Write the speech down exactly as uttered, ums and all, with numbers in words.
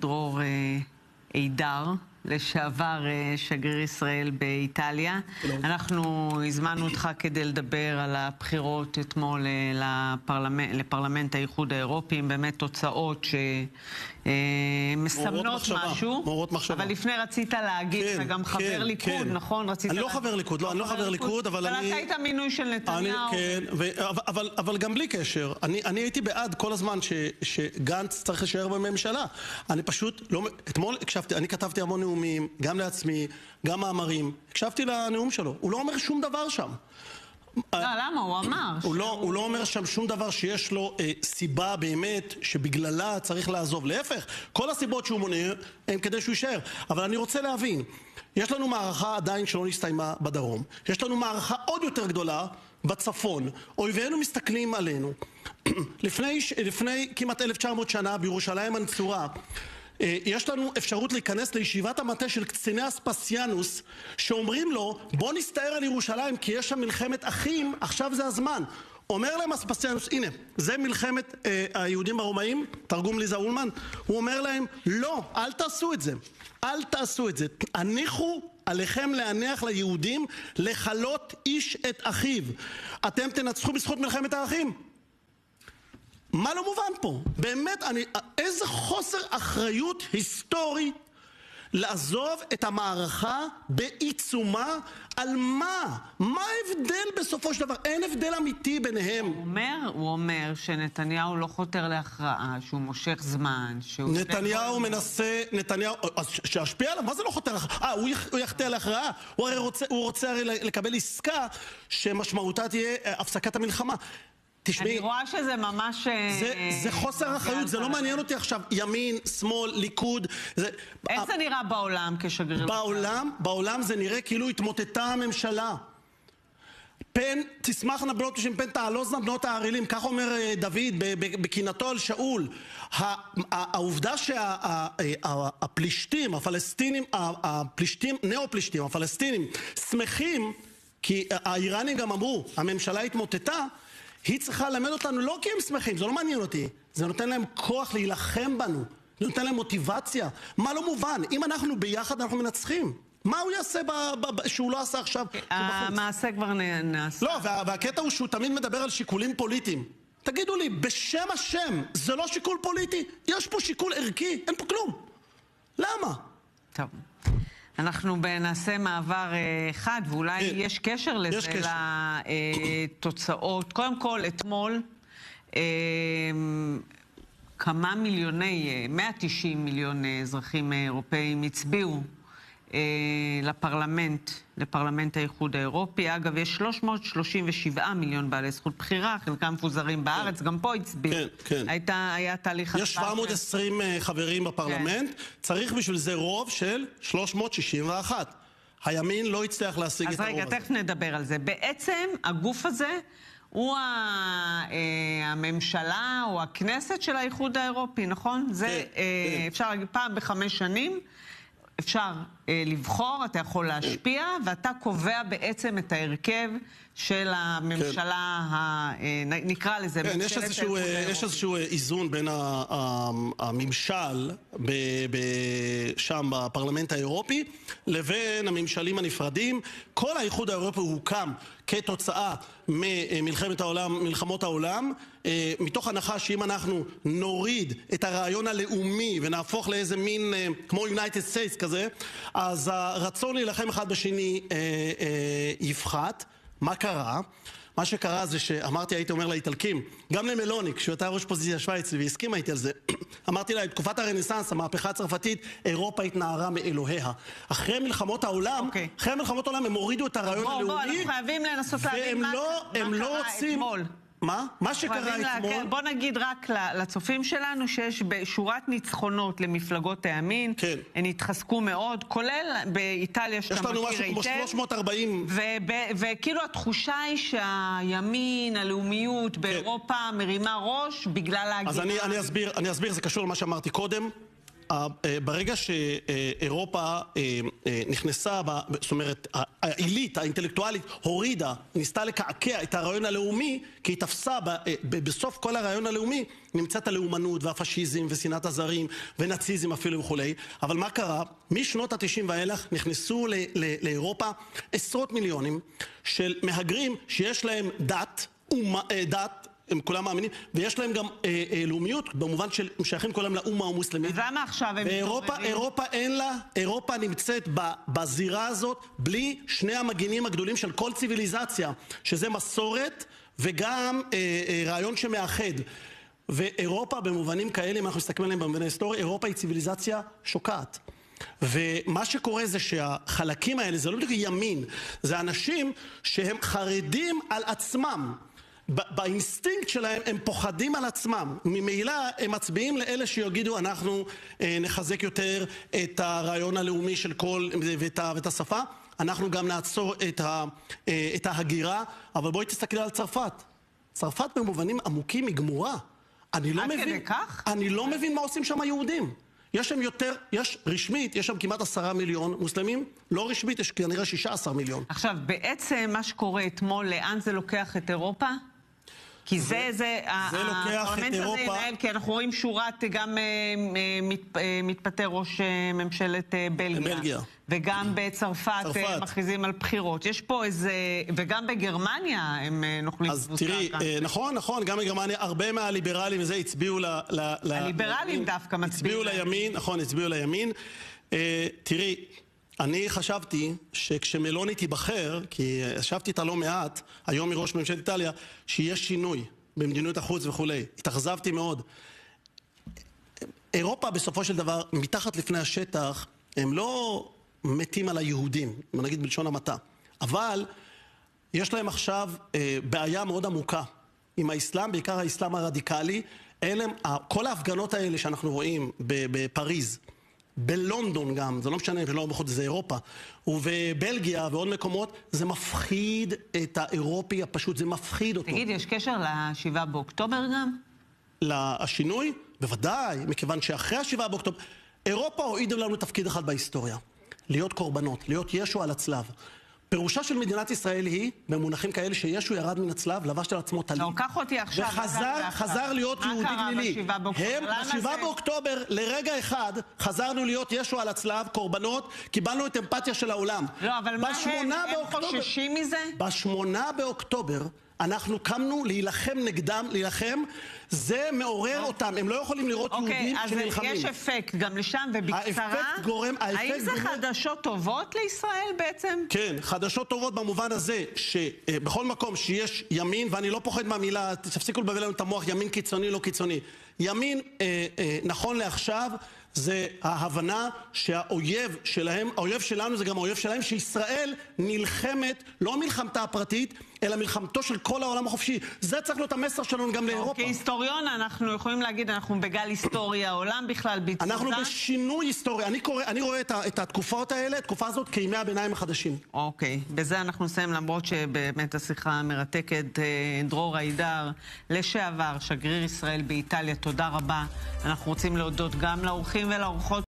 דרור אידר, לשעבר שגריר ישראל באיטליה. אנחנו הזמנו אותך כדי לדבר על הבחירות אתמול לפרלמנט, לפרלמנט האיחוד האירופי, באמת תוצאות שמסמנות משהו. מורות מחשבה. אבל לפני רצית להגיד, אתה גם חבר ליכוד, נכון? אני לא חבר ליכוד, לא, אני לא חבר ליכוד, אבל אני... אבל אתה היית מינוי של נתניהו. כן, אבל גם בלי קשר. אני הייתי בעד כל הזמן שגנץ צריך להישאר בממשלה. אני פשוט לא... אתמול הקשבתי, אני כתבתי המון נאומים, גם לעצמי, גם מאמרים. הקשבתי לנאום שלו. הוא לא אומר שום דבר שם. לא, למה? הוא אמר. הוא לא, הוא לא אומר שם שום דבר שיש לו אה, סיבה באמת שבגללה צריך לעזוב. להפך, כל הסיבות שהוא מונה הם כדי שהוא יישאר. אבל אני רוצה להבין, יש לנו מערכה עדיין שלא נסתיימה בדרום. יש לנו מערכה עוד יותר גדולה בצפון. אויבינו מסתכלים עלינו. לפני, לפני כמעט אלף תשע מאות שנה בירושלים הנצורה, יש לנו אפשרות להיכנס לישיבת המטה של קציני אספסיאנוס שאומרים לו בוא נסתער על ירושלים כי יש שם מלחמת אחים, עכשיו זה הזמן. אומר להם אספסיאנוס, הנה, זה מלחמת אה, היהודים הרומאים, תרגום ליזה אולמן. הוא אומר להם, לא, אל תעשו את זה, אל תעשו את זה, הניחו עליכם להניח ליהודים לחלות איש את אחיו. אתם תנצחו בזכות מלחמת האחים. מה לא מובן פה? באמת, אני, איזה חוסר אחריות היסטורית לעזוב את המערכה בעיצומה. על מה? מה ההבדל בסופו של דבר? אין הבדל אמיתי ביניהם. הוא אומר, הוא אומר שנתניהו לא חותר להכרעה, שהוא מושך זמן, שהוא... נתניהו מנסה, נתניהו, אז שישפיע עליו, מה זה לא חותר להכרעה? אה, הוא יחתר להכרעה? הוא הרי רוצה, הוא רוצה הרי לקבל עסקה שמשמעותה תהיה הפסקת המלחמה. אני רואה שזה ממש... זה חוסר אחריות, זה לא מעניין אותי עכשיו ימין, שמאל, ליכוד. איך זה נראה בעולם כשגריר? בעולם, בעולם זה נראה כאילו התמוטטה הממשלה. פן תשמחנה בנות בשם פן תעלוזנה בנות הערלים, כך אומר דוד בקינתו על שאול. העובדה שהפלישתים, הפלסטינים, הפלישתים, נאו-פלישתים, הפלסטינים, שמחים, כי האיראנים גם אמרו, הממשלה התמוטטה, היא צריכה ללמד אותנו לא כי הם שמחים, זה לא מעניין אותי. זה נותן להם כוח להילחם בנו. זה נותן להם מוטיבציה. מה לא מובן? אם אנחנו ביחד, אנחנו מנצחים. מה הוא יעשה שהוא לא עשה עכשיו? המעשה כבר נעשה. לא, והקטע הוא שהוא תמיד מדבר על שיקולים פוליטיים. תגידו לי, בשם השם, זה לא שיקול פוליטי? יש פה שיקול ערכי, אין פה כלום. למה? טוב. אנחנו נעשה מעבר אחד, ואולי כן. יש קשר לזה, יש קשר. לתוצאות. קודם כל, אתמול, כמה מיליוני, מאה ותשעים מיליון אזרחים אירופאים הצביעו לפרלמנט, לפרלמנט האיחוד האירופי. אגב, יש שלוש מאות שלושים ושבעה מיליון בעלי זכות בחירה, חלקם מפוזרים בארץ, כן. גם פה הצביעו. כן, כן. הייתה, היה תהליך... יש שבע מאות ועשרים חברים בפרלמנט, כן. צריך בשביל זה רוב של שלוש מאות שישים ואחת. הימין לא יצטרך להשיג את הרוב הזה. אז רגע, תכף נדבר על זה. בעצם, הגוף הזה הוא הממשלה או הכנסת של האיחוד האירופי, נכון? זה, כן, כן. אפשר להגיד, פעם בחמש שנים, אפשר אה, לבחור, אתה יכול להשפיע, כן. ואתה קובע בעצם את ההרכב של הממשלה, כן. ה, אה, נקרא לזה, כן, יש איזשהו, יש איזשהו איזון בין הממשל ב, ב, שם בפרלמנט האירופי לבין הממשלים הנפרדים. כל האיחוד האירופי הוקם כתוצאה ממלחמת העולם, מלחמות העולם, מתוך הנחה שאם אנחנו נוריד את הרעיון הלאומי ונהפוך לאיזה מין כמו United States כזה, אז הרצון להילחם אחד בשני יפחת. מה קרה? מה שקרה זה שאמרתי, הייתי אומר לאיטלקים, גם למלוני, כשהוא הייתה ראש פוזיציה שוויץ והסכימה איתי על זה, אמרתי לה, תקופת הרנסנס, המהפכה הצרפתית, אירופה התנערה מאלוהיה. אחרי מלחמות העולם, okay. אחרי מלחמות העולם הם הורידו את הרעיון בוא, הלאומי, בוא, אנחנו חייבים לנסות להבין מה, לא, מה לא קרה רוצים... אתמול. מה? מה שקרה אתמול... לה... בוא נגיד רק לצופים שלנו שיש בשורת ניצחונות למפלגות הימין, כן. הן התחזקו מאוד, כולל באיטליה שאתה מכיר היטב. יש לנו משהו כמו שלוש מאות וארבעים. וכאילו התחושה היא שהימין, הלאומיות באירופה מרימה ראש בגלל ההגירה. אז אני, אני, אסביר, אני אסביר, זה קשור למה שאמרתי קודם. ברגע שאירופה נכנסה, זאת אומרת, העילית, האינטלקטואלית, הורידה, ניסתה לקעקע את הרעיון הלאומי, כי היא תפסה בסוף כל הרעיון הלאומי, נמצאת הלאומנות והפשיזם ושנאת הזרים ונאציזם אפילו וכולי. אבל מה קרה? משנות ה-תשעים ואילך נכנסו לאירופה עשרות מיליונים של מהגרים שיש להם דת, דת, הם כולם מאמינים, ויש להם גם אה, אה, לאומיות, במובן של שייכים כולם לאומה המוסלמית. למה עכשיו הם ואירופה, אירופה אין לה, אירופה נמצאת בזירה הזאת, בלי שני המגינים הגדולים של כל ציוויליזציה, שזה מסורת וגם אה, אה, רעיון שמאחד. ואירופה במובנים כאלה, אם אנחנו מסתכלים עליהם במובן ההיסטורי, אירופה היא ציוויליזציה שוקעת. ומה שקורה זה שהחלקים האלה, זה לא בדיוק ימין, זה אנשים שהם חרדים על עצמם. באינסטינקט שלהם הם פוחדים על עצמם, ממילא הם מצביעים לאלה שיגידו אנחנו אה, נחזק יותר את הרעיון הלאומי של כל ואת, ואת השפה, אנחנו גם נעצור את, ה, אה, את ההגירה. אבל בואי תסתכלי על צרפת, צרפת במובנים עמוקים היא גמורה. אני לא מבין, אני לא מבין מה עושים שם היהודים. יש שם יותר, יש רשמית, יש שם כמעט עשרה מיליון מוסלמים, לא רשמית יש כנראה שישה עשר מיליון. עכשיו בעצם מה שקורה אתמול, לאן זה לוקח את אירופה? כי זה, זה, הפרלמנט הזה ינהל, כי אנחנו רואים שורת, גם מתפטר ראש ממשלת בלגיה, וגם בצרפת מכריזים על בחירות. יש פה איזה, וגם בגרמניה הם נוכלים... אז תראי, נכון, נכון, גם בגרמניה, הרבה מהליברלים וזה הצביעו ל... הליברלים דווקא מצביעים. הצביעו לימין, נכון, הצביעו לימין. תראי, אני חשבתי שכשמלוני תיבחר, כי ישבתי איתה לא מעט, היום מראש ממשלת איטליה, שיש שינוי במדיניות החוץ וכולי. התאכזבתי מאוד. אירופה בסופו של דבר, מתחת לפני השטח, הם לא מתים על היהודים, נגיד בלשון המעטה. אבל יש להם עכשיו אה, בעיה מאוד עמוקה עם האסלאם, בעיקר האסלאם הרדיקלי. אלה, כל ההפגנות האלה שאנחנו רואים בפריז, בלונדון גם, זה לא משנה, ולא בחוץ, זה אירופה, ובבלגיה ועוד מקומות, זה מפחיד את האירופי, פשוט זה מפחיד אותו. תגיד, יש קשר לשבעה באוקטובר גם? לשינוי? בוודאי, מכיוון שאחרי השבעה באוקטובר, אירופה הועידה לנו תפקיד אחד בהיסטוריה, להיות קורבנות, להיות ישו על הצלב. פירושה של מדינת ישראל היא, במונחים כאלה, שישו ירד מן הצלב, לבש על עצמו טלית. לא, קח אותי עכשיו. וחזר, חזר להיות יהודי גלילי. מה קרה בשבעה באוקטובר? הם, בשבעה באוקטובר, לרגע אחד, חזרנו להיות ישו על הצלב, קורבנות, קיבלנו את אמפתיה של העולם. לא, אבל מה הם, הם חוששים מזה? בשמונה באוקטובר, אנחנו קמנו להילחם נגדם, להילחם, זה מעורר אותם, הם לא יכולים לראות יהודים שנלחמים. אוקיי, אז יש אפקט גם לשם, ובקצרה, האם זה חדשות טובות לישראל בעצם? כן, חדשות טובות במובן הזה, שבכל מקום שיש ימין, ואני לא פוחד מהמילה, תפסיקו לבלבל לנו את המוח, ימין קיצוני, לא קיצוני. ימין, נכון לעכשיו, זה ההבנה שהאויב שלהם, האויב שלנו זה גם האויב שלהם, שישראל נלחמת, לא מלחמתה הפרטית, אלא מלחמתו של כל העולם החופשי. זה צריך להיות המסר שלנו גם לאירופה. כהיסטוריון אנחנו יכולים להגיד, אנחנו בגל היסטוריה, העולם בכלל בתזוזה. אנחנו בשינוי היסטוריה. אני קורא, אני רואה את, את התקופות האלה, התקופה הזאת, כימי הביניים החדשים. אוקיי, בזה אנחנו נסיים, למרות שבאמת השיחה מרתקת. דרור היידר, לשעבר, שגריר ישראל באיטליה, תודה רבה. אנחנו רוצים להודות גם לאורחים ולאורחות